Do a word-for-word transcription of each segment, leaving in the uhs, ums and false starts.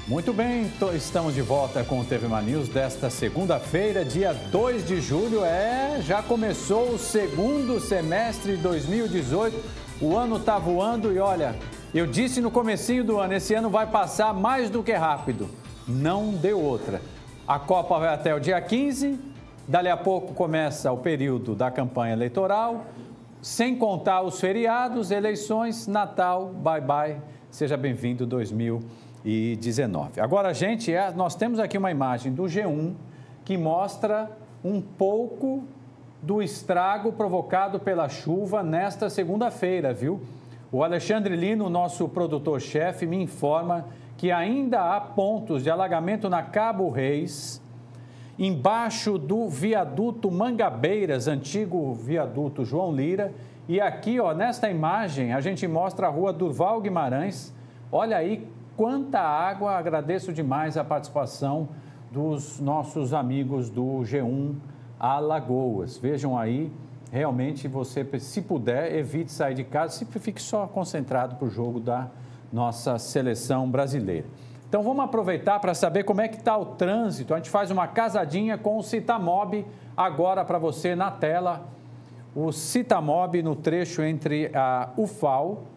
Muito bem, estamos de volta com o T V Mania News desta segunda-feira, dia dois de julho. É, já começou o segundo semestre de dois mil e dezoito. O ano tá voando e olha, eu disse no comecinho do ano, esse ano vai passar mais do que rápido. Não deu outra. A Copa vai até o dia quinze, dali a pouco começa o período da campanha eleitoral, sem contar os feriados, eleições, Natal, bye bye. Seja bem-vindo dois mil e dezenove. Agora, gente, é, nós temos aqui uma imagem do G um que mostra um pouco do estrago provocado pela chuva nesta segunda-feira, viu? O Alexandre Lino, nosso produtor-chefe, me informa que ainda há pontos de alagamento na Cabo Reis, embaixo do viaduto Mangabeiras, antigo viaduto João Lira. E aqui, ó, nesta imagem, a gente mostra a rua Durval Guimarães. Olha aí quanta água. Agradeço demais a participação dos nossos amigos do G um Alagoas. Vejam aí, realmente você, se puder, evite sair de casa, sempre fique só concentrado para o jogo da nossa seleção brasileira. Então vamos aproveitar para saber como é que está o trânsito. A gente faz uma casadinha com o Citamob agora para você na tela. O Citamob no trecho entre a U F A L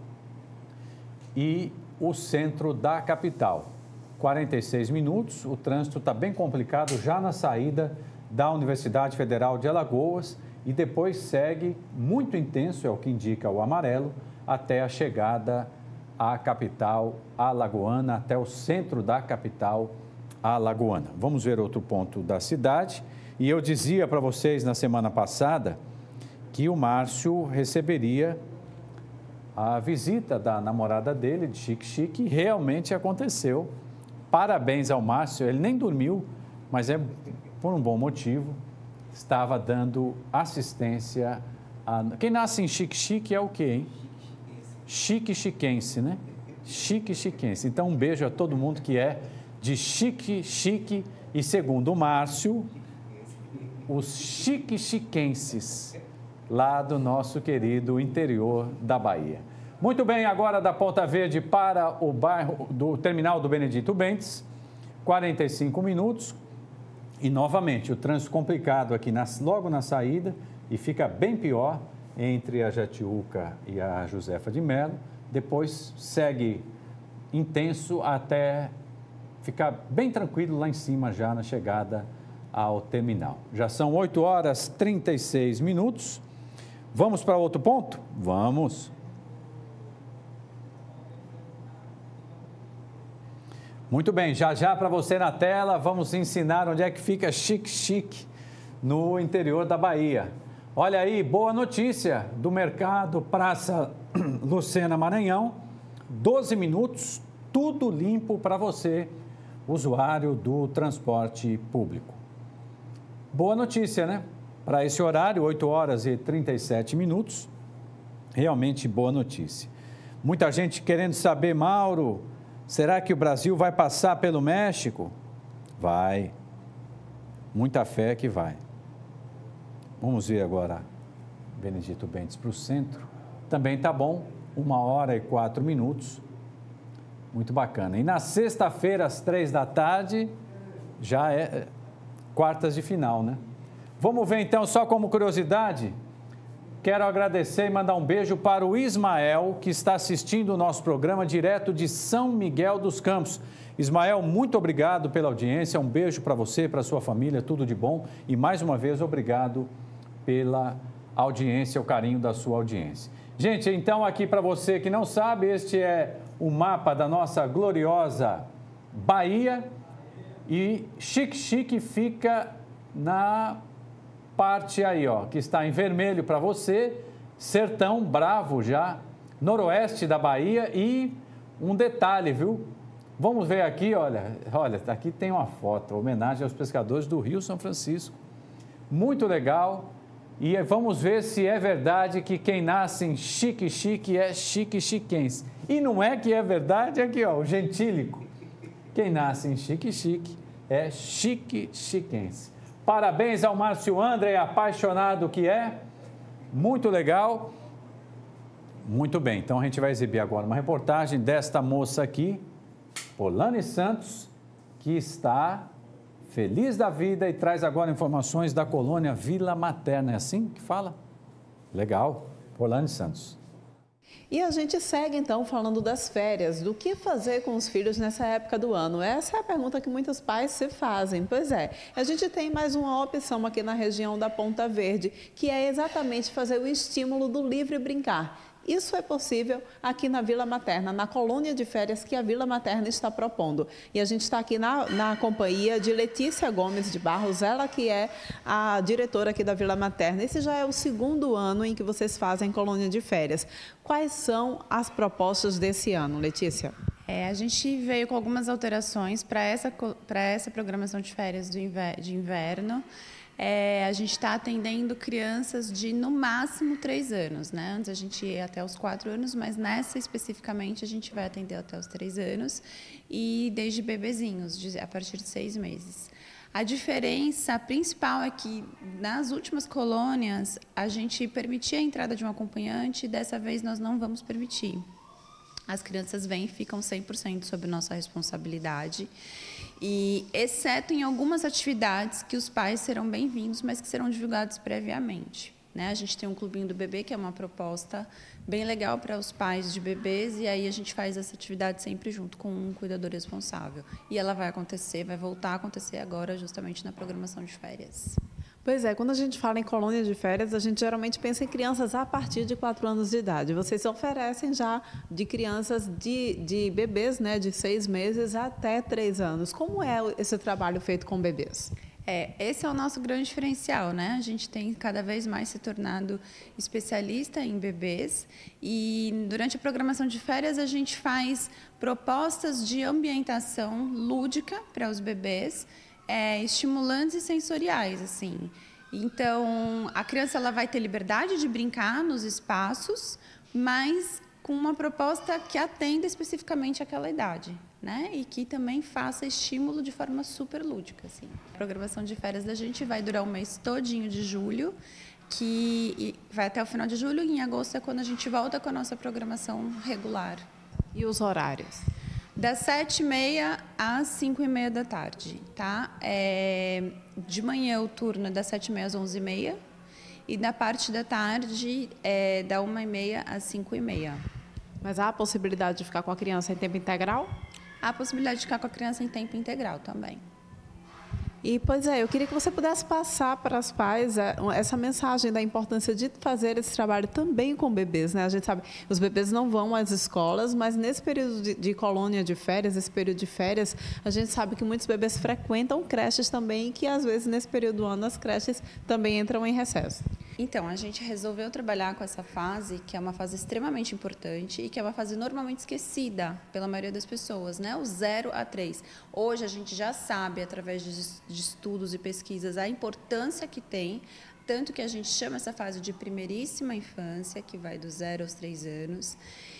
e o centro da capital. quarenta e seis minutos, o trânsito está bem complicado já na saída da Universidade Federal de Alagoas e depois segue muito intenso, é o que indica o amarelo, até a chegada à capital alagoana, até o centro da capital alagoana. Vamos ver outro ponto da cidade. E eu dizia para vocês na semana passada que o Márcio receberia a visita da namorada dele, de Chique Chique, e realmente aconteceu. Parabéns ao Márcio, ele nem dormiu, mas é por um bom motivo, estava dando assistência a... Quem nasce em Chique Chique é o quê, hein? Chique Chiquense, né? Chique Chiquense. Então, um beijo a todo mundo que é de Chique Chique e, segundo o Márcio, os Chique Chiquenses, lá do nosso querido interior da Bahia. Muito bem, agora da Ponta Verde para o bairro do terminal do Benedito Bentes, quarenta e cinco minutos. E novamente, o trânsito complicado aqui nas, logo na saída e fica bem pior entre a Jatiuca e a Josefa de Mello. Depois segue intenso até ficar bem tranquilo lá em cima já na chegada ao terminal. Já são oito horas e trinta e seis minutos. Vamos para outro ponto? Vamos. Muito bem, já já para você na tela, vamos ensinar onde é que fica Chique Chique no interior da Bahia. Olha aí, boa notícia do mercado Praça Lucena Maranhão, doze minutos, tudo limpo para você, usuário do transporte público. Boa notícia, né? Para esse horário, oito horas e trinta e sete minutos, realmente boa notícia. Muita gente querendo saber, Mauro, será que o Brasil vai passar pelo México? Vai. Muita fé que vai. Vamos ver agora Benedito Bentes para o centro. Também tá bom, uma hora e quatro minutos. Muito bacana. E na sexta-feira, às três da tarde, já é quartas de final, né? Vamos ver então, só como curiosidade, quero agradecer e mandar um beijo para o Ismael, que está assistindo o nosso programa direto de São Miguel dos Campos. Ismael, muito obrigado pela audiência, um beijo para você, para a sua família, tudo de bom. E mais uma vez, obrigado pela audiência, o carinho da sua audiência. Gente, então aqui para você que não sabe, este é o mapa da nossa gloriosa Bahia e Chique Chique fica na parte aí, ó, que está em vermelho para você, Sertão Bravo já, noroeste da Bahia. E um detalhe, viu? Vamos ver aqui, olha, olha, aqui tem uma foto, homenagem aos pescadores do Rio São Francisco. Muito legal. E vamos ver se é verdade que quem nasce em Chique Chique é Chique Chiquense. E não é que é verdade, aqui ó, o gentílico. Quem nasce em Chique Chique é Chique Chiquense. Parabéns ao Márcio André, apaixonado que é. Muito legal. Muito bem, então a gente vai exibir agora uma reportagem desta moça aqui, Polani Santos, que está feliz da vida e traz agora informações da colônia Vila Materna. É assim que fala? Legal. Polani Santos. E a gente segue, então, falando das férias, do que fazer com os filhos nessa época do ano. Essa é a pergunta que muitos pais se fazem. Pois é, a gente tem mais uma opção aqui na região da Ponta Verde, que é exatamente fazer o estímulo do livre brincar. Isso é possível aqui na Vila Materna, na colônia de férias que a Vila Materna está propondo. E a gente está aqui na, na companhia de Letícia Gomes de Barros, ela que é a diretora aqui da Vila Materna. Esse já é o segundo ano em que vocês fazem colônia de férias. Quais são as propostas desse ano, Letícia? É, a gente veio com algumas alterações para essa, para essa programação de férias do inver, de inverno. É, a gente está atendendo crianças de, no máximo, três anos, né? Antes a gente ia até os quatro anos, mas nessa especificamente a gente vai atender até os três anos e desde bebezinhos, de, a partir de seis meses. A diferença principal é que, nas últimas colônias, a gente permitia a entrada de um acompanhante e dessa vez nós não vamos permitir. As crianças vêm e ficam cem por cento sob nossa responsabilidade, e exceto em algumas atividades que os pais serão bem-vindos, mas que serão divulgados previamente. Né? A gente tem um clubinho do bebê, que é uma proposta bem legal para os pais de bebês, e aí a gente faz essa atividade sempre junto com um cuidador responsável. E ela vai acontecer, vai voltar a acontecer agora, justamente na programação de férias. Pois é, quando a gente fala em colônia de férias, a gente geralmente pensa em crianças a partir de quatro anos de idade. Vocês oferecem já de crianças, de, de bebês, né, de seis meses até três anos. Como é esse trabalho feito com bebês? É, esse é o nosso grande diferencial, né? A gente tem cada vez mais se tornado especialista em bebês e durante a programação de férias a gente faz propostas de ambientação lúdica para os bebês, É, estimulantes e sensoriais, assim. Então, a criança ela vai ter liberdade de brincar nos espaços, mas com uma proposta que atenda especificamente àquela idade, né? E que também faça estímulo de forma super lúdica, assim. A programação de férias da gente vai durar um mês todinho de julho, que vai até o final de julho, e em agosto é quando a gente volta com a nossa programação regular. E os horários? Das sete e meia às cinco e meia da tarde, tá? É, de manhã o turno é das sete e meia às onze e meia e da parte da tarde é da uma e meia às cinco e meia. Mas há a possibilidade de ficar com a criança em tempo integral? Há a possibilidade de ficar com a criança em tempo integral também. E, pois é, eu queria que você pudesse passar para os pais essa mensagem da importância de fazer esse trabalho também com bebês, né? A gente sabe, os bebês não vão às escolas, mas nesse período de, de colônia de férias, esse período de férias, a gente sabe que muitos bebês frequentam creches também, que às vezes nesse período do ano as creches também entram em recesso. Então, a gente resolveu trabalhar com essa fase, que é uma fase extremamente importante e que é uma fase normalmente esquecida pela maioria das pessoas, né? O zero a três. Hoje, a gente já sabe, através de, de estudos e pesquisas, a importância que tem, tanto que a gente chama essa fase de primeiríssima infância, que vai do zero aos três anos.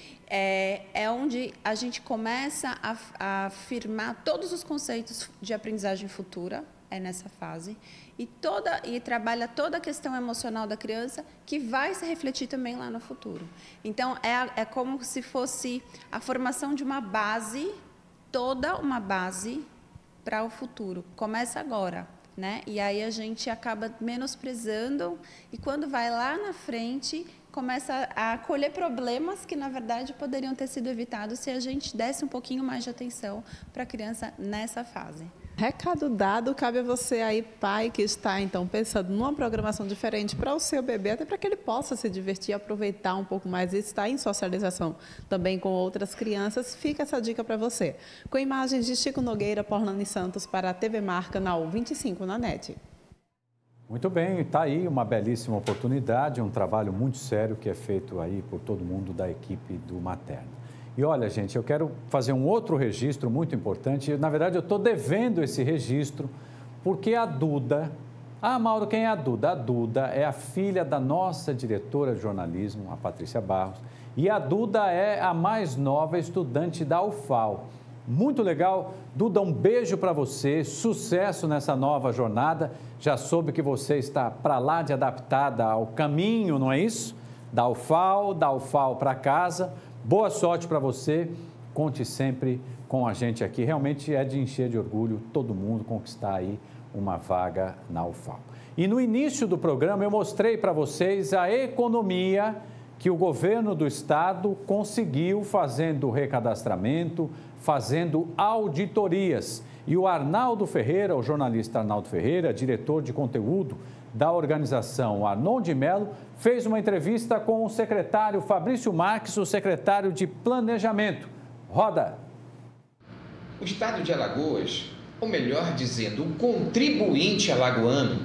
É, é onde a gente começa a, a afirmar todos os conceitos de aprendizagem futura, é nessa fase, e, toda, e trabalha toda a questão emocional da criança, que vai se refletir também lá no futuro. Então, é, é como se fosse a formação de uma base, toda uma base para o futuro. Começa agora, né? E aí a gente acaba menosprezando, e quando vai lá na frente, começa a colher problemas que, na verdade, poderiam ter sido evitados se a gente desse um pouquinho mais de atenção para a criança nessa fase. Recado dado, cabe a você aí, pai, que está então pensando numa programação diferente para o seu bebê, até para que ele possa se divertir, aproveitar um pouco mais e estar em socialização também com outras crianças. Fica essa dica para você. Com imagens de Chico Nogueira, Polani Santos para a T V Mar, canal vinte e cinco na NET. Muito bem, está aí uma belíssima oportunidade, um trabalho muito sério que é feito aí por todo mundo da equipe do Materno. E olha, gente, eu quero fazer um outro registro muito importante. Na verdade, eu estou devendo esse registro porque a Duda... Ah, Mauro, quem é a Duda? A Duda é a filha da nossa diretora de jornalismo, a Patrícia Barros. E a Duda é a mais nova estudante da U F A L. Muito legal. Duda, um beijo para você. Sucesso nessa nova jornada. Já soube que você está para lá de adaptada ao caminho, não é isso? Da U F A L, da U F A L para casa. Boa sorte para você, conte sempre com a gente aqui. Realmente é de encher de orgulho todo mundo conquistar aí uma vaga na U F A L. E no início do programa eu mostrei para vocês a economia que o governo do estado conseguiu fazendo recadastramento, fazendo auditorias. E o Arnaldo Ferreira, o jornalista Arnaldo Ferreira, diretor de conteúdo da organização Arnon de Mello, fez uma entrevista com o secretário Fabrício Marques, o secretário de Planejamento. Roda! O estado de Alagoas, ou melhor dizendo, o contribuinte alagoano,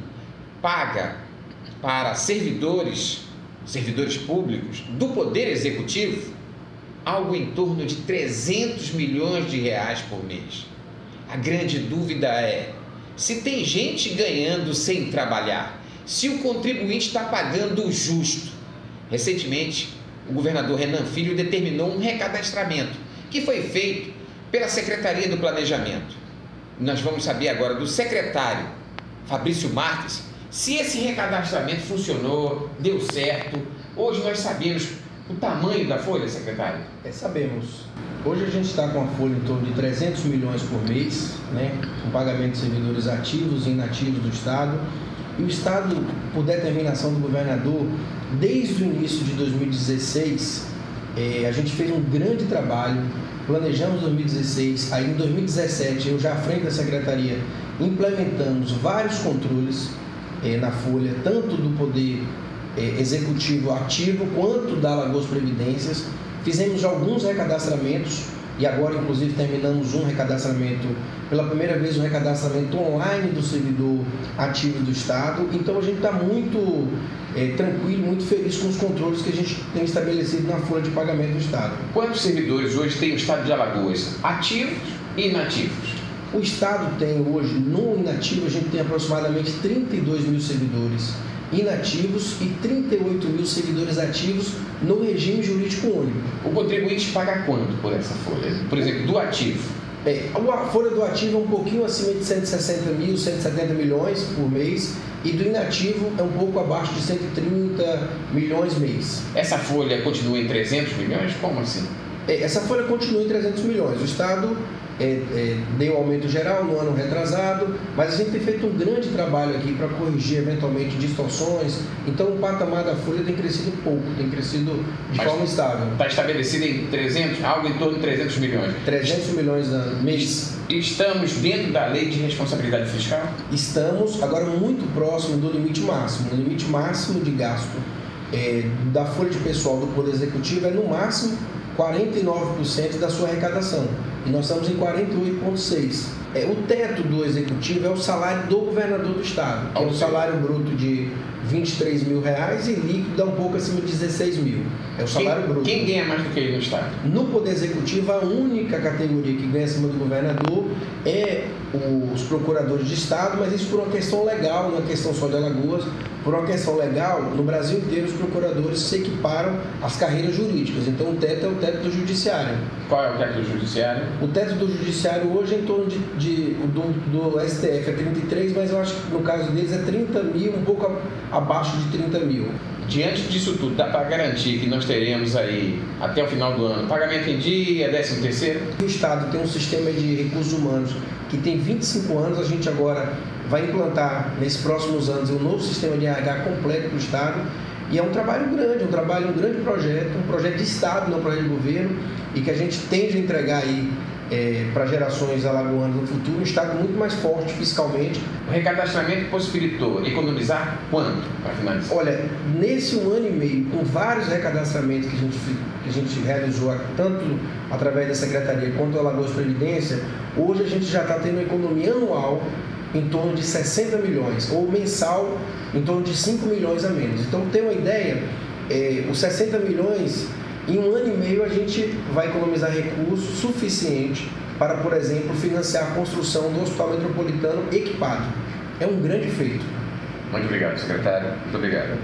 paga para servidores, servidores públicos do Poder Executivo algo em torno de trezentos milhões de reais por mês. A grande dúvida é, se tem gente ganhando sem trabalhar, se o contribuinte está pagando o justo. Recentemente, o governador Renan Filho determinou um recadastramento que foi feito pela Secretaria do Planejamento. Nós vamos saber agora do secretário Fabrício Marques se esse recadastramento funcionou, deu certo. Hoje nós sabemos o tamanho da folha, secretário? É, sabemos. Hoje a gente está com uma folha em torno de trezentos milhões por mês, né, com pagamento de servidores ativos e inativos do Estado. E o Estado, por determinação do governador, desde o início de dois mil e dezesseis, eh, a gente fez um grande trabalho, planejamos dois mil e dezesseis, aí em dois mil e dezessete, eu já à frente da Secretaria, implementamos vários controles eh, na folha, tanto do Poder eh, Executivo ativo, quanto da Alagoas Previdências. Fizemos alguns recadastramentos e agora, inclusive, terminamos um recadastramento, pela primeira vez, um recadastramento online do servidor ativo do Estado. Então, a gente está muito é, tranquilo, muito feliz com os controles que a gente tem estabelecido na folha de pagamento do Estado. Quantos servidores hoje tem o Estado de Alagoas? Ativos e inativos? O Estado tem hoje, no inativo, a gente tem aproximadamente trinta e dois mil servidores inativos e trinta e oito mil servidores ativos no regime jurídico único. O contribuinte paga quanto por essa folha? Por exemplo, do ativo? É, a folha do ativo é um pouquinho acima de cento e sessenta mil, cento e setenta milhões por mês, e do inativo é um pouco abaixo de cento e trinta milhões mês. Essa folha continua em trezentos milhões? Como assim? É, essa folha continua em trezentos milhões. O Estado é, é, deu aumento geral no ano retrasado, mas a gente tem feito um grande trabalho aqui para corrigir eventualmente distorções. Então o patamar da folha tem crescido pouco, tem crescido de mas forma estável. Está estabelecido em trezentos, algo em torno de trezentos milhões. trezentos milhões ano, mês. Estamos dentro da lei de responsabilidade fiscal? Estamos agora muito próximo do limite máximo. O limite máximo de gasto é, da folha de pessoal do Poder Executivo é no máximo quarenta e nove por cento da sua arrecadação. E nós estamos em quarenta e oito vírgula seis por cento. É, o teto do Executivo é o salário do governador do Estado, que é um salário bruto de vinte e três mil reais e líquido dá um pouco acima de dezesseis mil. É o salário quem, bruto. Quem ganha mais do que ele no Estado? No Poder Executivo, a única categoria que ganha acima do governador é os procuradores de Estado, mas isso por uma questão legal, não é questão só de Alagoas. Por uma questão legal, no Brasil inteiro os procuradores se equiparam às carreiras jurídicas. Então o teto é o teto do judiciário. Qual é o teto do judiciário? O teto do judiciário hoje é em torno de, de do, do S T F é trinta e três, mas eu acho que no caso deles é trinta mil, um pouco abaixo de trinta mil. Diante disso tudo, dá para garantir que nós teremos aí, até o final do ano, pagamento em dia, décimo terceiro? O Estado tem um sistema de recursos humanos que tem vinte e cinco anos, a gente agora vai implantar, nesses próximos anos, um novo sistema de R H completo para o Estado. E é um trabalho grande, um trabalho, um grande projeto, um projeto de Estado, não um projeto de governo, e que a gente tende a entregar aí é, para gerações alagoanas no futuro um Estado muito mais forte fiscalmente. O recadastramento possibilitou economizar quanto, para finalizar? Olha, nesse um ano e meio, com vários recadastramentos que a gente, que a gente realizou, tanto através da Secretaria quanto da Alagoas Previdência, hoje a gente já está tendo uma economia anual em torno de sessenta milhões, ou mensal em torno de cinco milhões a menos. Então, tem uma ideia, é, os sessenta milhões, em um ano e meio a gente vai economizar recursos suficiente para, por exemplo, financiar a construção do Hospital Metropolitano equipado. É um grande feito. Muito obrigado, secretário. Muito obrigado.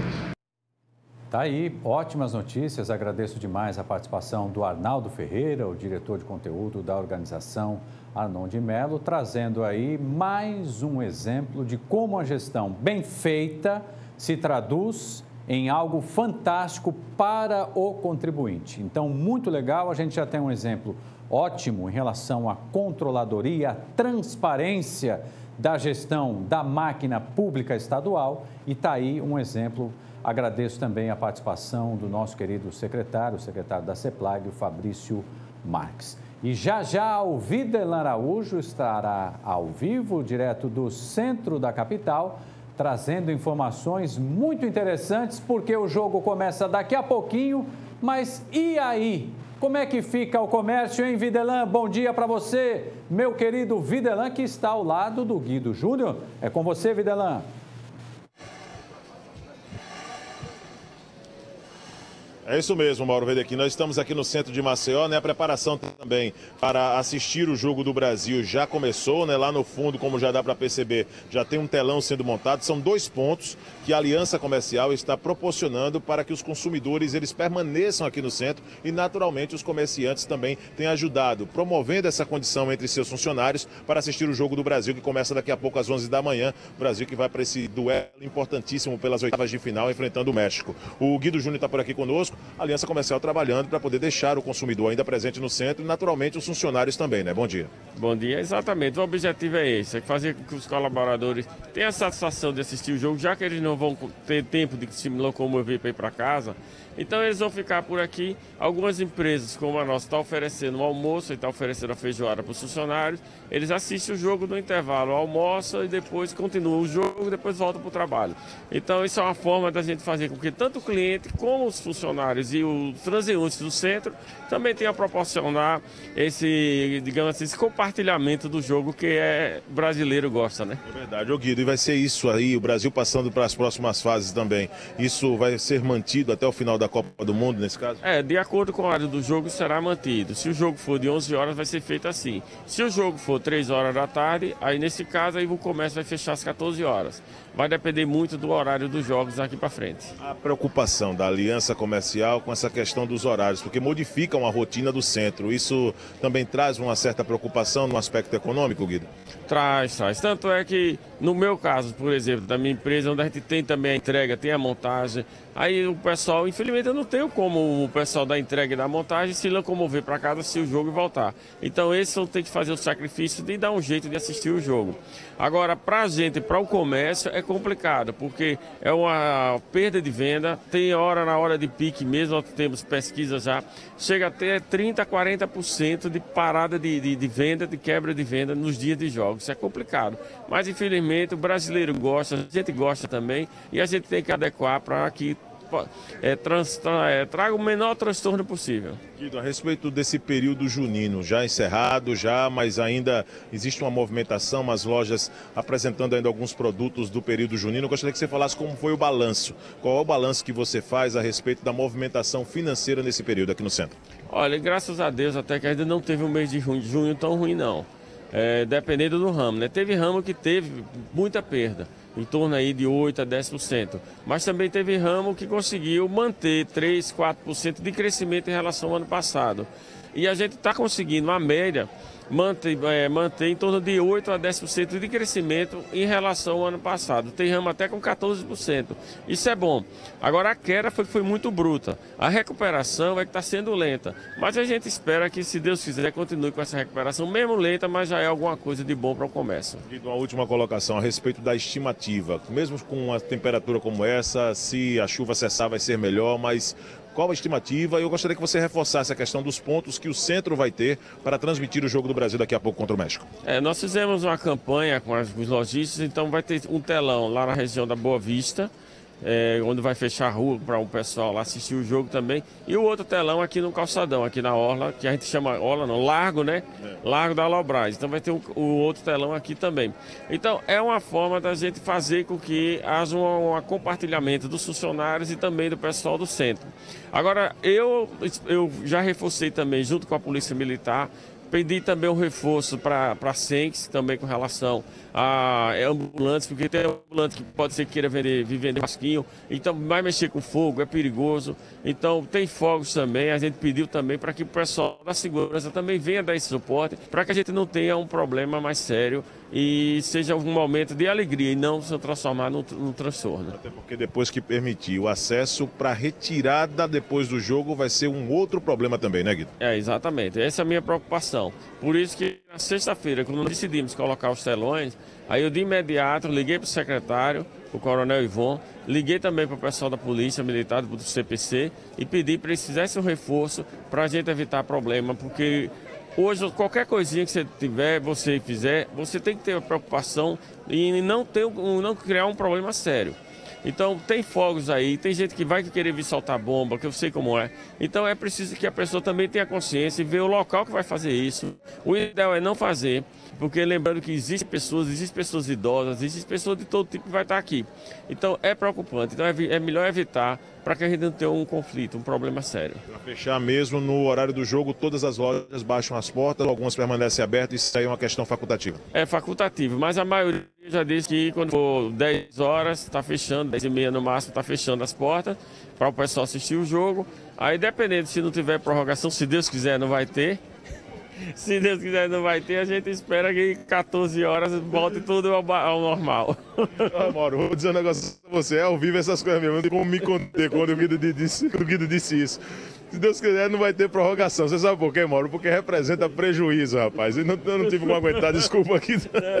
Tá aí, ótimas notícias. Agradeço demais a participação do Arnaldo Ferreira, o diretor de conteúdo da organização Arnon de Mello, trazendo aí mais um exemplo de como a gestão bem feita se traduz em algo fantástico para o contribuinte. Então, muito legal, a gente já tem um exemplo ótimo em relação à controladoria, à transparência da gestão da máquina pública estadual e está aí um exemplo. Agradeço também a participação do nosso querido secretário, o secretário da CEPLAG, o Fabrício Marques. E já já o Videlan Araújo estará ao vivo, direto do centro da capital, trazendo informações muito interessantes, porque o jogo começa daqui a pouquinho. Mas e aí? Como é que fica o comércio, hein, Videlan? Bom dia para você, meu querido Videlan, que está ao lado do Guido Júnior. É com você, Videlan. É isso mesmo, Mauro Vedequim. Nós estamos aqui no centro de Maceió, né? A preparação também para assistir o Jogo do Brasil já começou, né? Lá no fundo, como já dá para perceber, já tem um telão sendo montado. São dois pontos que a Aliança Comercial está proporcionando para que os consumidores eles permaneçam aqui no centro e, naturalmente, os comerciantes também têm ajudado, promovendo essa condição entre seus funcionários para assistir o Jogo do Brasil, que começa daqui a pouco às onze da manhã. O Brasil que vai para esse duelo importantíssimo pelas oitavas de final, enfrentando o México. O Guido Júnior está por aqui conosco. A Aliança Comercial trabalhando para poder deixar o consumidor ainda presente no centro e, naturalmente, os funcionários também, né? Bom dia. Bom dia, exatamente. O objetivo é esse, é fazer com que os colaboradores tenham a satisfação de assistir o jogo, já que eles não vão ter tempo de se locomover para ir para casa. Então eles vão ficar por aqui. Algumas empresas, como a nossa, estão oferecendo um almoço e estão oferecendo a feijoada para os funcionários. Eles assistem o jogo no intervalo, almoçam e depois continuam o jogo e depois voltam para o trabalho. Então isso é uma forma da gente fazer com que tanto o cliente como os funcionários e os transeuntes do centro também tenham a proporcionar esse, digamos assim, esse compartilhamento do jogo que é brasileiro gosta, né? É verdade, ô Guido, e vai ser isso aí, o Brasil passando para as próximas fases também. Isso vai ser mantido até o final da Copa do Mundo, nesse caso? É, de acordo com o horário do jogo, será mantido. Se o jogo for de onze horas, vai ser feito assim. Se o jogo for três horas da tarde, aí nesse caso aí o comércio vai fechar às quatorze horas. Vai depender muito do horário dos jogos aqui para frente. A preocupação da Aliança Comercial com essa questão dos horários, porque modificam a rotina do centro. Isso também traz uma certa preocupação no aspecto econômico, Guido? Traz, traz. Tanto é que, no meu caso, por exemplo, da minha empresa, onde a gente tem também a entrega, tem a montagem, aí o pessoal, infelizmente, eu não tenho como o pessoal da entrega e da montagem se locomover para casa, assistir o jogo e voltar. Então, esse eu tenho que fazer o sacrifício de dar um jeito de assistir o jogo. Agora, para a gente, para o comércio, é complicado, porque é uma perda de venda, tem hora na hora de pique mesmo, nós temos pesquisa já, chega até trinta, quarenta por cento de parada de, de, de venda, de quebra de venda nos dias de jogos. Isso é complicado. Mas, infelizmente, o brasileiro gosta, a gente gosta também, e a gente tem que adequar para que é, trans, tra, é, traga o menor transtorno possível. Guido, a respeito desse período junino, já encerrado, já, mas ainda existe uma movimentação, as lojas apresentando ainda alguns produtos do período junino. Eu gostaria que você falasse como foi o balanço. Qual é o balanço que você faz a respeito da movimentação financeira nesse período aqui no centro? Olha, graças a Deus, até que ainda não teve um mês de junho, junho tão ruim, não. É, dependendo do ramo, né? Teve ramo que teve muita perda, em torno aí de oito a dez por cento. Mas também teve ramo que conseguiu manter três, quatro por cento de crescimento em relação ao ano passado. E a gente está conseguindo, a média, manter, é, manter em torno de oito a dez por cento de crescimento em relação ao ano passado. Tem ramo até com quatorze por cento. Isso é bom. Agora a queda foi, foi muito bruta. A recuperação é que está sendo lenta. Mas a gente espera que, se Deus quiser, continue com essa recuperação, mesmo lenta, mas já é alguma coisa de bom para o comércio. E uma última colocação a respeito da estimativa. Mesmo com uma temperatura como essa, se a chuva cessar vai ser melhor, mas qual a estimativa? Eu gostaria que você reforçasse a questão dos pontos que o centro vai ter para transmitir o Jogo do Brasil daqui a pouco contra o México. É, nós fizemos uma campanha com os lojistas, então vai ter um telão lá na região da Boa Vista, é, onde vai fechar a rua para o pessoal lá assistir o jogo também. E o outro telão aqui no calçadão, aqui na Orla, que a gente chama Orla não, Largo, né? É. Largo da Alobras. Então vai ter um, o outro telão aqui também. Então é uma forma da gente fazer com que haja um, um compartilhamento dos funcionários e também do pessoal do centro. Agora, eu, eu já reforcei também, junto com a Polícia Militar, pedi também um reforço para a Senx, também com relação a ambulantes, porque tem ambulante que pode ser que queira vender, vender rasquinho, então vai mexer com fogo, é perigoso. Então tem fogos também, a gente pediu também para que o pessoal da segurança também venha dar esse suporte, para que a gente não tenha um problema mais sério e seja um momento de alegria e não se transformar num, num transtorno. Até porque depois que permitir o acesso para retirada depois do jogo vai ser um outro problema também, né, Guido? É, exatamente. Essa é a minha preocupação. Por isso que na sexta-feira, quando decidimos colocar os telões, aí eu de imediato liguei para o secretário, o coronel Ivon, liguei também para o pessoal da Polícia Militar, do C P C, e pedi para eles fizessem um reforço para a gente evitar problema, porque hoje qualquer coisinha que você tiver, você fizer, você tem que ter a preocupação em não, ter, não criar um problema sério. Então tem fogos aí, tem gente que vai querer vir soltar bomba, que eu sei como é. Então é preciso que a pessoa também tenha consciência e ver o local que vai fazer isso. O ideal é não fazer, porque lembrando que existem pessoas, existem pessoas idosas, existem pessoas de todo tipo que vai estar aqui. Então é preocupante, então é, é melhor evitar para que a gente não tenha um conflito, um problema sério. Para fechar mesmo, no horário do jogo, todas as lojas baixam as portas, algumas permanecem abertas, isso aí é uma questão facultativa. É facultativo, mas a maioria já disse que quando for dez horas está fechando, dez e meia no máximo está fechando as portas para o pessoal assistir o jogo. Aí dependendo se não tiver prorrogação, se Deus quiser não vai ter. Se Deus quiser não vai ter, a gente espera que quatorze horas volte tudo ao, ao normal. Ah, Mauro, vou dizer um negócio pra você, é ao vivo essas coisas mesmo, não tem como me conter quando o Guido disse, quando o Guido disse isso. Se Deus quiser, não vai ter prorrogação. Você sabe por quê, Mauro? Porque representa prejuízo, rapaz. Eu não, eu não tive como aguentar, desculpa aqui.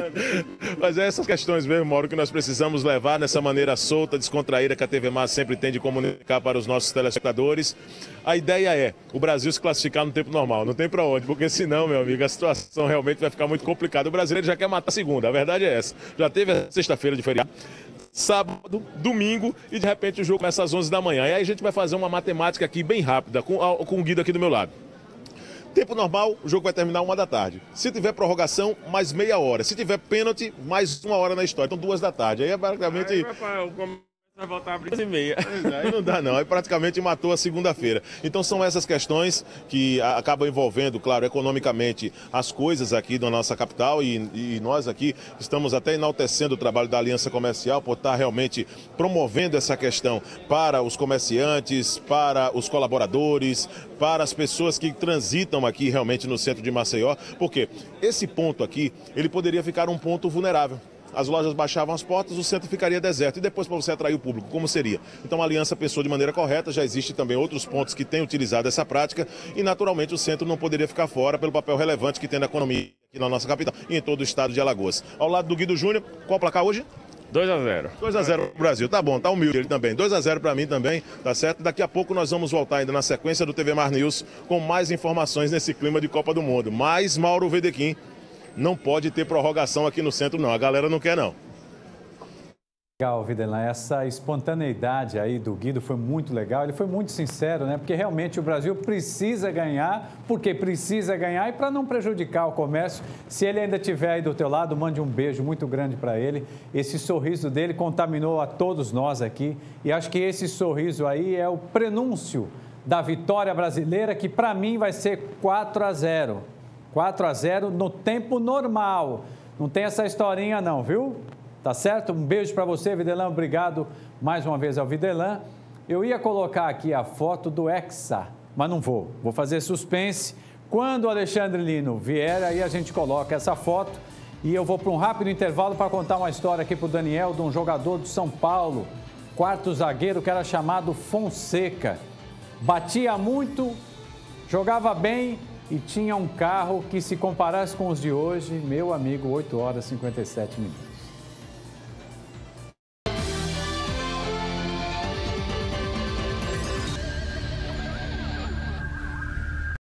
Mas é essas questões mesmo, Mauro, que nós precisamos levar nessa maneira solta, descontraída, que a T V Mais sempre tem de comunicar para os nossos telespectadores. A ideia é o Brasil se classificar no tempo normal. Não tem pra onde, porque senão, meu amigo, a situação realmente vai ficar muito complicada. O brasileiro já quer matar a segunda, a verdade é essa. Já teve a sexta-feira de feriado, sábado, domingo e de repente o jogo começa às onze da manhã. E aí a gente vai fazer uma matemática aqui bem rápida com, com o Guido aqui do meu lado. Tempo normal, o jogo vai terminar uma da tarde. Se tiver prorrogação, mais meia hora. Se tiver pênalti, mais uma hora na história. Então duas da tarde. Aí é praticamente... Aí vai voltar a abrir e meia. Aí não dá não, aí praticamente matou a segunda-feira. Então são essas questões que acabam envolvendo, claro, economicamente as coisas aqui da nossa capital e, e nós aqui estamos até enaltecendo o trabalho da Aliança Comercial por estar realmente promovendo essa questão para os comerciantes, para os colaboradores, para as pessoas que transitam aqui realmente no centro de Maceió, porque esse ponto aqui, ele poderia ficar um ponto vulnerável. As lojas baixavam as portas, o centro ficaria deserto. E depois, para você atrair o público, como seria? Então, a Aliança pensou de maneira correta, já existe também outros pontos que têm utilizado essa prática e, naturalmente, o centro não poderia ficar fora pelo papel relevante que tem na economia aqui na nossa capital e em todo o estado de Alagoas. Ao lado do Guido Júnior, qual o placar hoje? dois a zero. dois a zero pro Brasil, tá bom, tá humilde ele também. dois a zero para mim também, tá certo? Daqui a pouco nós vamos voltar ainda na sequência do T V Mais News com mais informações nesse clima de Copa do Mundo. Mais Mauro Vedequim, não pode ter prorrogação aqui no centro não, a galera não quer não. Legal, Videlan, essa espontaneidade aí do Guido foi muito legal, ele foi muito sincero, né? Porque realmente o Brasil precisa ganhar, porque precisa ganhar e para não prejudicar o comércio. Se ele ainda estiver aí do teu lado, mande um beijo muito grande para ele. Esse sorriso dele contaminou a todos nós aqui e acho que esse sorriso aí é o prenúncio da vitória brasileira, que para mim vai ser quatro a zero. quatro a zero no tempo normal. Não tem essa historinha não, viu? Tá certo? Um beijo para você, Videlan. Obrigado mais uma vez ao Videlan. Eu ia colocar aqui a foto do Hexa, mas não vou. Vou fazer suspense. Quando o Alexandre Lino vier, aí a gente coloca essa foto. E eu vou para um rápido intervalo para contar uma história aqui para o Daniel, de um jogador do São Paulo, quarto zagueiro, que era chamado Fonseca. Batia muito, jogava bem e tinha um carro que, se comparasse com os de hoje, meu amigo, oito horas e cinquenta e sete minutos.